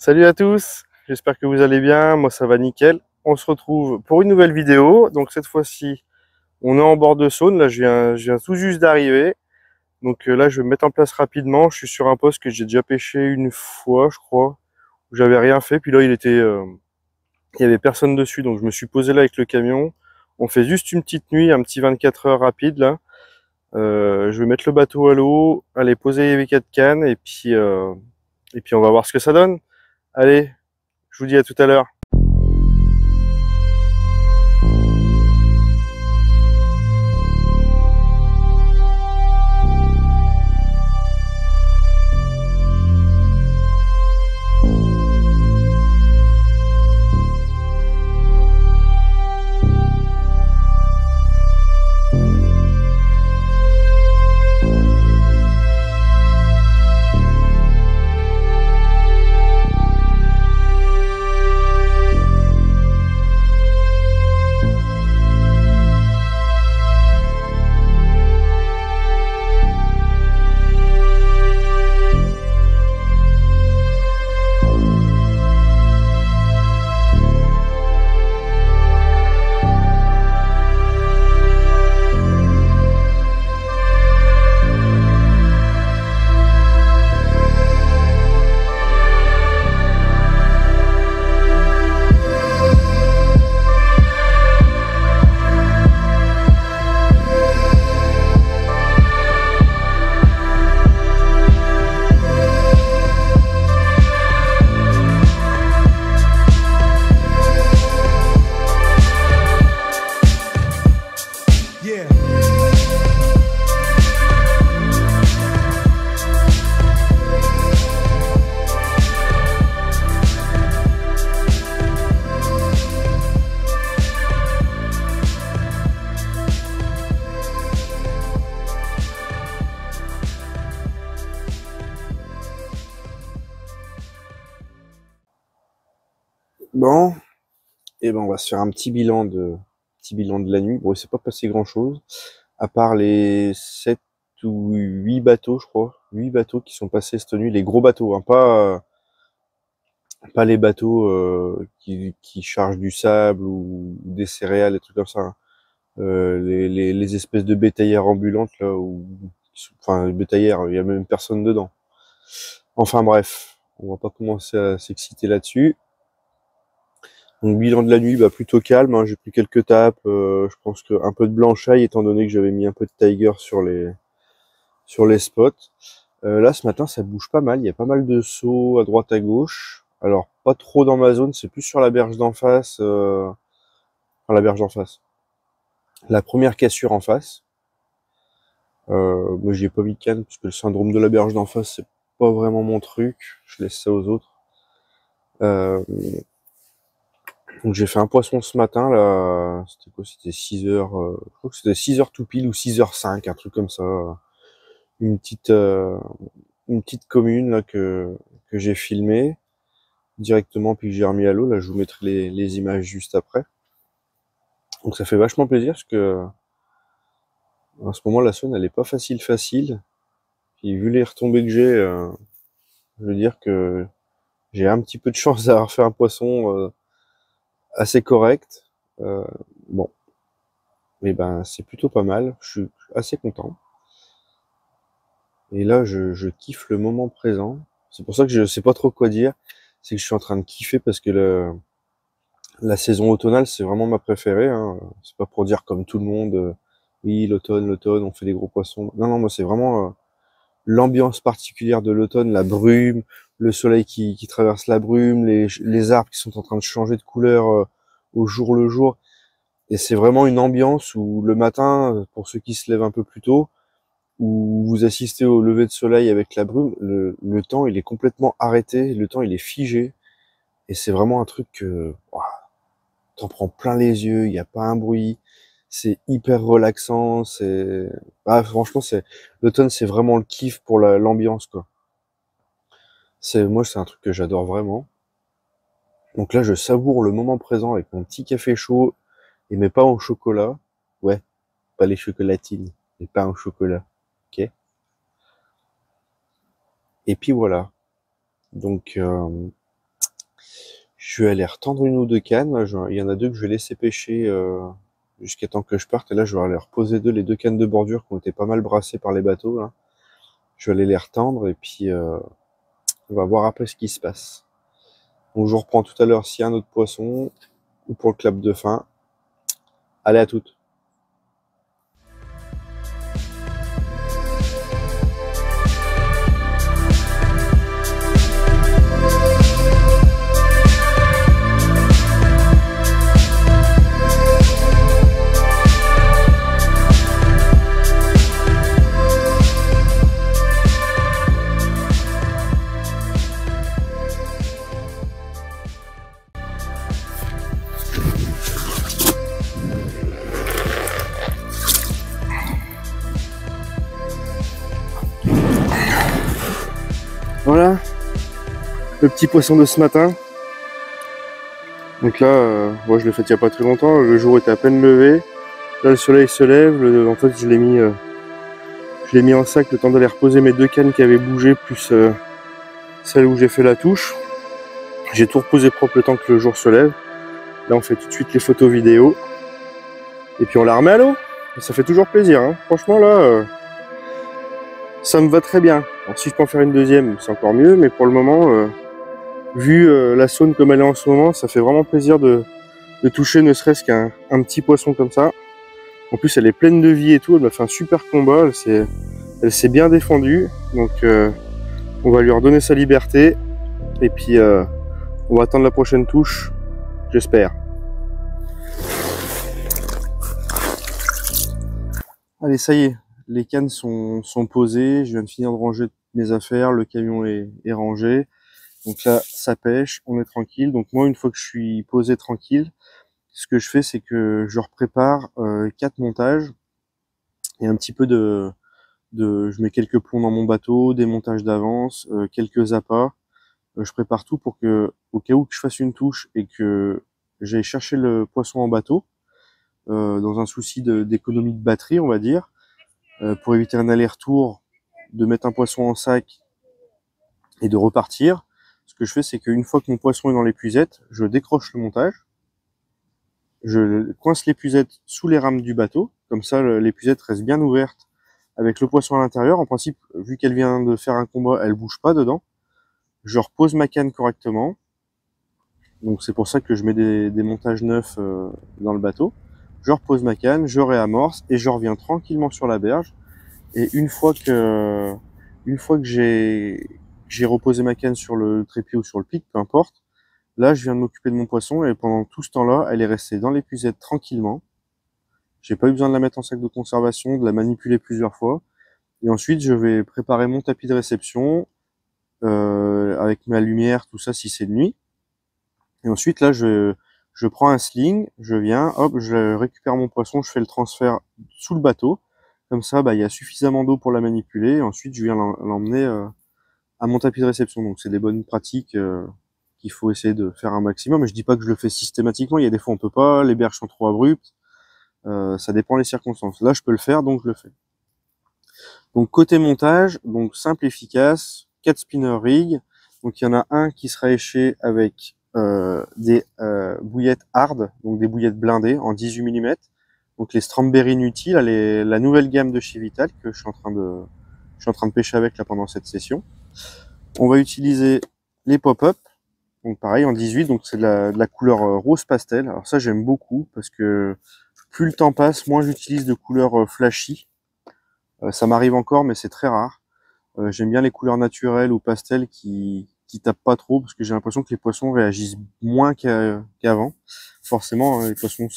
Salut à tous, j'espère que vous allez bien, moi ça va nickel. On se retrouve pour une nouvelle vidéo, donc cette fois-ci on est en bord de Saône, là je viens tout juste d'arriver. Donc là je vais me mettre en place rapidement, je suis sur un poste que j'ai déjà pêché une fois je crois, où j'avais rien fait, puis là il y avait personne dessus, donc je me suis posé là avec le camion. On fait juste une petite nuit, un petit 24 heures rapide là. Je vais mettre le bateau à l'eau, aller poser les 4 cannes et puis on va voir ce que ça donne. Allez, je vous dis à tout à l'heure. Bon, et ben on va se faire un petit bilan de la nuit. Bon, il s'est pas passé grand chose, à part les 7 ou 8 bateaux, je crois. 8 bateaux qui sont passés cette nuit, les gros bateaux, hein, pas les bateaux qui chargent du sable ou des céréales, des trucs comme ça, hein. Les espèces de bétaillères ambulantes là enfin les bétaillères, il y a même personne dedans. Enfin bref, on va pas commencer à s'exciter là-dessus. Donc bilan de la nuit, bah plutôt calme, hein. J'ai pris quelques tapes, je pense que un peu de blanchaille étant donné que j'avais mis un peu de tiger sur les spots. Là ce matin ça bouge pas mal, il y a pas mal de sauts à droite à gauche. Alors pas trop dans ma zone, c'est plus sur la berge d'en face, enfin la berge d'en face. La première cassure en face. Moi j'y ai pas mis de canne parce que le syndrome de la berge d'en face c'est pas vraiment mon truc, je laisse ça aux autres. Donc j'ai fait un poisson ce matin là, c'était quoi? C'était 6 heures, je crois que c'était 6 heures tout pile ou 6h05, un truc comme ça. Une petite euh, une petite commune là que j'ai filmé directement puis que j'ai remis à l'eau. Là je vous mettrai les images juste après. Donc ça fait vachement plaisir parce que en ce moment la Saône elle est pas facile. Puis vu les retombées que j'ai, je veux dire que j'ai un petit peu de chance d'avoir fait un poisson assez correct. Euh, bon, mais ben c'est plutôt pas mal. Je suis assez content. Et là, je kiffe le moment présent. C'est pour ça que je sais pas trop quoi dire. C'est que je suis en train de kiffer parce que la saison automnale, c'est vraiment ma préférée, hein. C'est pas pour dire comme tout le monde, oui, l'automne, on fait des gros poissons. Non, non, moi, c'est vraiment l'ambiance particulière de l'automne, la brume, le soleil qui traverse la brume, les arbres qui sont en train de changer de couleur au jour le jour. Et c'est vraiment une ambiance où le matin, pour ceux qui se lèvent un peu plus tôt, où vous assistez au lever de soleil avec la brume, le temps il est complètement arrêté, le temps il est figé, et c'est vraiment un truc que t'en prends plein les yeux, il n'y a pas un bruit, c'est hyper relaxant, franchement c'est l'automne c'est vraiment le kiff pour l'ambiance quoi. C'est un truc que j'adore vraiment. Donc là je savoure le moment présent avec mon petit café chaud et mes pains au chocolat. Ouais, pas les chocolatines, les pains au chocolat. Ok. Et puis voilà. Donc Je vais aller retendre une ou deux cannes. Là, il y en a deux que je vais laisser pêcher jusqu'à temps que je parte. Et là, je vais aller reposer les deux cannes de bordure qui ont été pas mal brassées par les bateaux. Là. Je vais aller les retendre et puis on va voir après ce qui se passe. Donc je vous reprends tout à l'heure s'il y a un autre poisson ou pour le clap de fin. Allez, à toutes. Voilà, le petit poisson de ce matin. Donc là, moi je l'ai fait il n'y a pas très longtemps, le jour était à peine levé. Là le soleil se lève, en fait je l'ai mis en sac le temps d'aller reposer mes deux cannes qui avaient bougé, plus celle où j'ai fait la touche. J'ai tout reposé propre le temps que le jour se lève. Là on fait tout de suite les photos vidéo. Et puis on la remet à l'eau. Ça fait toujours plaisir, hein. Franchement là, ça me va très bien. Alors si je peux en faire une deuxième, c'est encore mieux, mais pour le moment, vu la Saône comme elle est en ce moment, ça fait vraiment plaisir de toucher ne serait-ce qu'un petit poisson comme ça. En plus elle est pleine de vie et tout, elle m'a fait un super combat, elle s'est bien défendue, donc on va lui redonner sa liberté, et puis on va attendre la prochaine touche, j'espère. Allez, ça y est, les cannes sont posées, je viens de finir de ranger mes affaires, le camion est rangé. Donc là, ça pêche, on est tranquille. Donc moi, une fois que je suis posé tranquille, ce que je fais, c'est que je prépare 4 montages et un petit peu je mets quelques plombs dans mon bateau, des montages d'avance, quelques appâts. Je prépare tout pour que, au cas où que je fasse une touche et que j'aille chercher le poisson en bateau, dans un souci d'économie de batterie, on va dire, pour éviter un aller-retour, de mettre un poisson en sac et de repartir. Ce que je fais, c'est qu'une fois que mon poisson est dans l'épuisette, je décroche le montage, je coince l'épuisette sous les rames du bateau, comme ça l'épuisette reste bien ouverte avec le poisson à l'intérieur. En principe, vu qu'elle vient de faire un combat, elle bouge pas dedans. Je repose ma canne correctement, donc c'est pour ça que je mets des montages neufs dans le bateau. Je repose ma canne, je réamorce et je reviens tranquillement sur la berge. Et une fois que j'ai reposé ma canne sur le trépied ou sur le pic, peu importe, là je viens de m'occuper de mon poisson et pendant tout ce temps-là, elle est restée dans l'épuisette tranquillement. J'ai pas eu besoin de la mettre en sac de conservation, de la manipuler plusieurs fois. Et ensuite, je vais préparer mon tapis de réception avec ma lumière, tout ça si c'est de nuit. Et ensuite là, je prends un sling, je viens, hop, je récupère mon poisson, je fais le transfert sous le bateau. Comme ça, il y a suffisamment d'eau pour la manipuler. Et ensuite, je viens l'emmener à mon tapis de réception. Donc, c'est des bonnes pratiques qu'il faut essayer de faire un maximum. Mais je dis pas que je le fais systématiquement. Il y a des fois, on peut pas. Les berges sont trop abruptes. Ça dépend des circonstances. Là, je peux le faire, donc je le fais. Donc, côté montage, donc simple, efficace. 4 spinner rigs. Donc, il y en a un qui sera éché avec des bouillettes hard, donc des bouillettes blindées en 18 mm. Donc les Strawberry Nutty, là, la nouvelle gamme de chez Vital que je suis en train de pêcher avec là pendant cette session. On va utiliser les pop-up, donc pareil en 18, donc c'est de la couleur rose pastel. Alors ça j'aime beaucoup parce que plus le temps passe, moins j'utilise de couleurs flashy. Ça m'arrive encore, mais c'est très rare. J'aime bien les couleurs naturelles ou pastel qui tapent pas trop parce que j'ai l'impression que les poissons réagissent moins qu'avant. Forcément, les poissons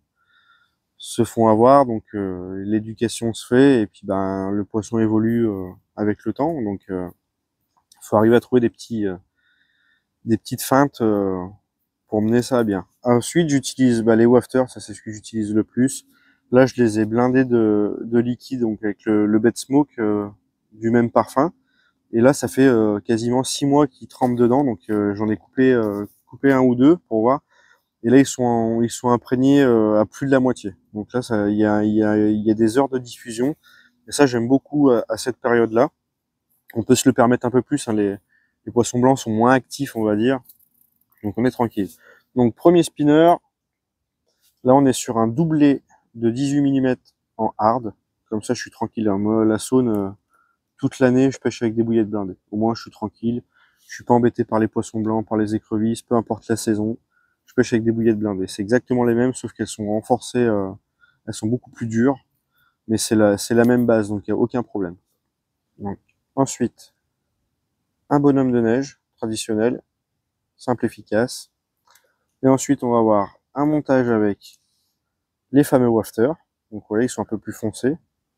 se font avoir, donc l'éducation se fait et puis le poisson évolue avec le temps, donc faut arriver à trouver des petites feintes pour mener ça à bien. Ensuite j'utilise les wafters, ça c'est ce que j'utilise le plus. Là je les ai blindés de liquide, donc avec le bed smoke du même parfum, et là ça fait quasiment 6 mois qu'ils trempent dedans, donc j'en ai coupé un ou deux pour voir. Et là, ils sont imprégnés à plus de la moitié. Donc là, il y a des heures de diffusion. Et ça, j'aime beaucoup à cette période-là. On peut se le permettre un peu plus. Hein, les poissons blancs sont moins actifs, on va dire. Donc on est tranquille. Donc premier spinner, là on est sur un doublé de 18 mm en hard. Comme ça je suis tranquille. Moi la saône, toute l'année je pêche avec des bouillettes blindées. Au moins je suis tranquille. Je suis pas embêté par les poissons blancs, par les écrevisses, peu importe la saison. Je pêche avec des bouillettes blindées. C'est exactement les mêmes, sauf qu'elles sont renforcées, elles sont beaucoup plus dures. Mais c'est la même base, donc il n'y a aucun problème. Donc, ensuite, un bonhomme de neige traditionnel, simple, efficace. Et ensuite, on va avoir un montage avec les fameux wafters. Donc, vous voyez, ils sont un peu plus foncés.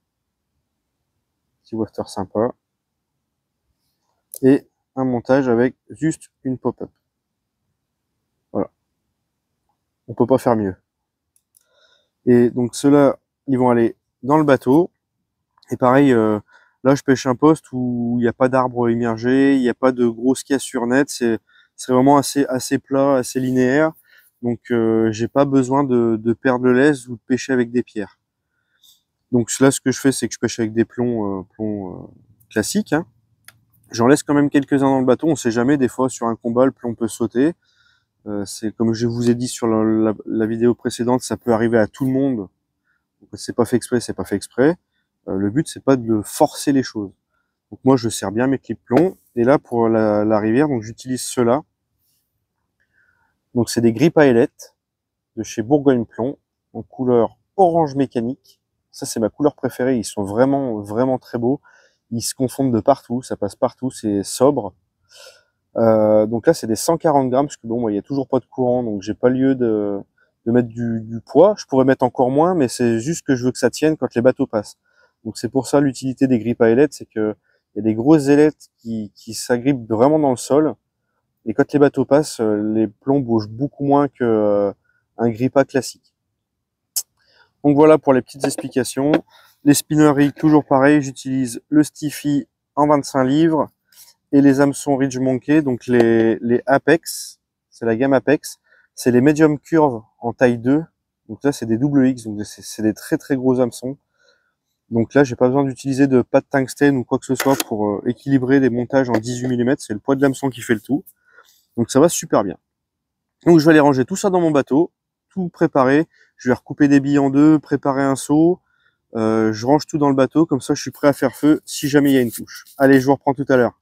Petit wafter sympa. Et un montage avec juste une pop-up. Voilà. On peut pas faire mieux. Et donc, ceux-là, ils vont aller dans le bateau. Et pareil, là, je pêche un poste où il n'y a pas d'arbres immergés, il n'y a pas de grosses cassures nettes. C'est vraiment assez plat, assez linéaire. Donc, j'ai pas besoin de perdre le lest ou de pêcher avec des pierres. Donc là, ce que je fais, c'est que je pêche avec des plombs, classiques. Hein. J'en laisse quand même quelques-uns dans le bateau. On sait jamais, des fois, sur un combat, le plomb peut sauter. C'est comme je vous ai dit sur la vidéo précédente, ça peut arriver à tout le monde. C'est pas fait exprès, c'est pas fait exprès. Le but, c'est pas de forcer les choses. Donc moi, je sers bien mes clips plomb. Et là, pour la rivière, donc j'utilise ceux-là. Donc c'est des gris paillettes de chez Bourgogne Plomb, en couleur orange mécanique. Ça, c'est ma couleur préférée. Ils sont vraiment très beaux. Ils se confondent de partout, ça passe partout, c'est sobre. Donc là, c'est des 140 grammes, parce que bon, moi, il n'y a toujours pas de courant, donc j'ai pas lieu de mettre du poids. Je pourrais mettre encore moins, mais c'est juste que je veux que ça tienne quand les bateaux passent. Donc c'est pour ça l'utilité des grippes à ailettes, c'est que il y a des grosses ailettes qui s'agrippent vraiment dans le sol. Et quand les bateaux passent, les plombs bougent beaucoup moins que un grippa classique. Donc voilà pour les petites explications. Les spinneries, toujours pareil, j'utilise le Stiffy en 25 livres et les hameçons Ridge Monkey, donc les Apex, c'est la gamme Apex, c'est les medium curve en taille 2. Donc là, c'est des double X, donc c'est des très gros hameçons. Donc là, j'ai pas besoin d'utiliser de pâte tungstène ou quoi que ce soit pour équilibrer des montages en 18 mm. C'est le poids de l'hameçon qui fait le tout. Donc ça va super bien. Donc je vais aller ranger tout ça dans mon bateau, tout préparé. Je vais recouper des billes en deux, préparer un seau. Je range tout dans le bateau, comme ça je suis prêt à faire feu si jamais il y a une touche. Allez, je vous reprends tout à l'heure.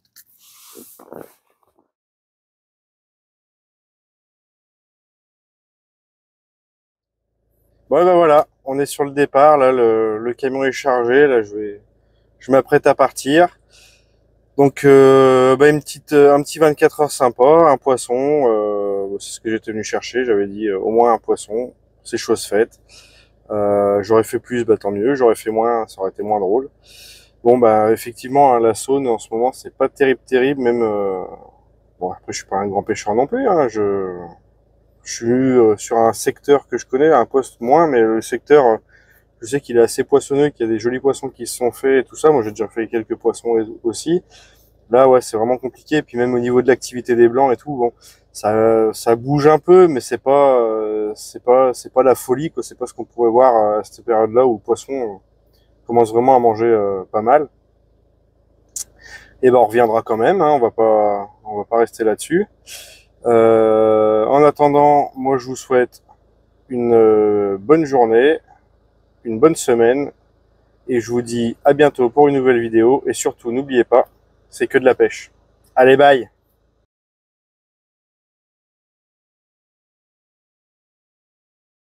Bon ben voilà, on est sur le départ, là le camion est chargé, là je m'apprête à partir. Donc un petit 24 heures sympa, un poisson, c'est ce que j'étais venu chercher, j'avais dit au moins un poisson, c'est chose faite. J'aurais fait plus, bah tant mieux, j'aurais fait moins, ça aurait été moins drôle. Bon bah effectivement, hein, la Saône en ce moment c'est pas terrible, même bon après je suis pas un grand pêcheur non plus, hein, je suis sur un secteur que je connais, un poste moins, mais le secteur, je sais qu'il est assez poissonneux, qu'il y a des jolis poissons qui se sont faits et tout ça. Moi, j'ai déjà fait quelques poissons aussi. Là, ouais, c'est vraiment compliqué. Et puis même au niveau de l'activité des blancs et tout, bon, ça bouge un peu, mais c'est pas la folie, quoi. C'est pas ce qu'on pourrait voir à cette période-là où le poisson commence vraiment à manger pas mal. Et ben, on reviendra quand même. Hein, on va pas rester là-dessus. En attendant, moi, je vous souhaite une bonne journée, une bonne semaine, et je vous dis à bientôt pour une nouvelle vidéo, et surtout n'oubliez pas, c'est que de la pêche. Allez, bye!